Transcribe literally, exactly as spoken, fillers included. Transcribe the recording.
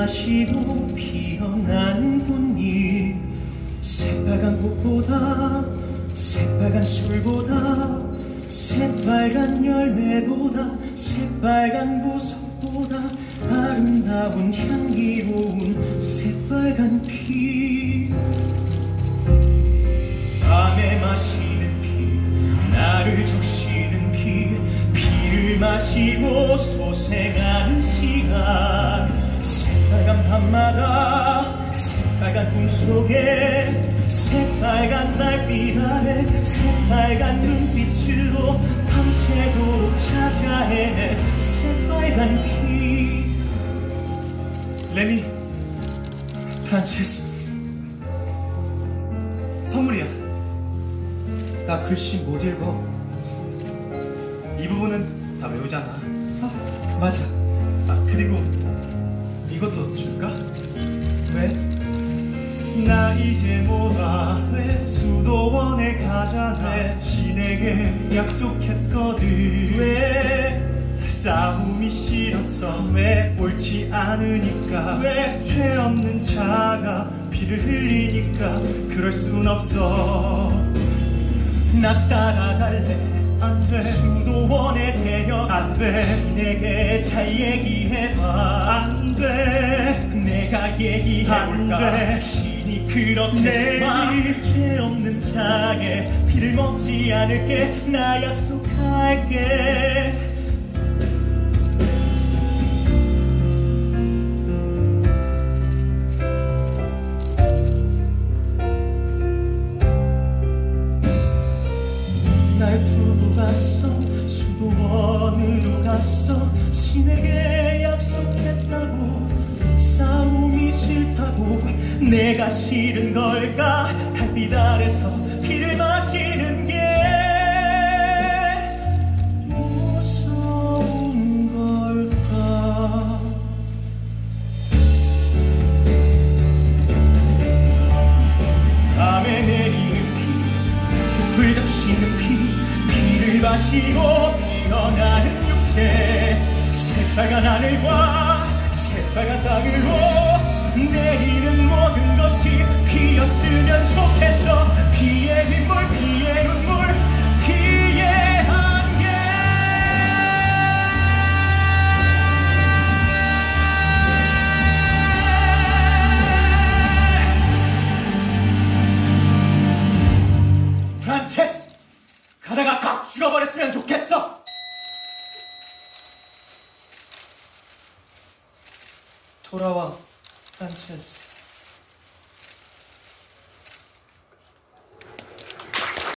마시고 피어난 꽃잎, 새빨간 꽃보다 새빨간 술보다 새빨간 열매보다 새빨간 보석보다 아름다운 향기로운 새빨간 피. 밤에 마시는 피, 나를 적시는 피, 피를 마시고 소생하는 시간. 새빨간 밤마다 새빨간 꿈속에 새빨간 달빛 아래 새빨간 눈빛으로 밤새도록 찾아 헤매 새빨간 피. 레미, 프란체스, 선물이야. 나 글씨 못 읽어. 이 부분은 다 외우잖아. 아, 맞아. 아, 그리고 이것도 줄까? 왜? 나 이제 뭐라 왜 수도원에 가잖아. 신에게 약속했거든. 왜? 싸움이 싫었어. 왜? 옳지 않으니까. 왜? 죄 없는 자가 피를 흘리니까. 그럴 순 없어. 나 따라갈래. 안 돼. 수도원에 데려가. 안 돼. 신에게 잘 얘기해봐. 안 돼. 내가 얘기해볼까. 안 돼. 신이 그렇게 막 죄 없는 자의 피를 먹지 않을게. 나 약속할게. 날 두고 갔어. 수도원으로 갔어. 신에게 약속했다고. 싸움이 싫다고. 내가 싫은 걸까? 달빛 아래서 피를 마시는 게 무서운 걸까? 밤에 내리는 피, 불 닥치는 피, 피를 마시고 피어나는 육체. 새빨간 하늘과 새빨간 땅으로 내리는 모든 것이 피었으면 좋겠어. 피의 빗물, 피의 눈물, 피의 안개. 프란체스, 가다가 딱 죽어버렸으면 좋겠어. 돌아와, 프란체스.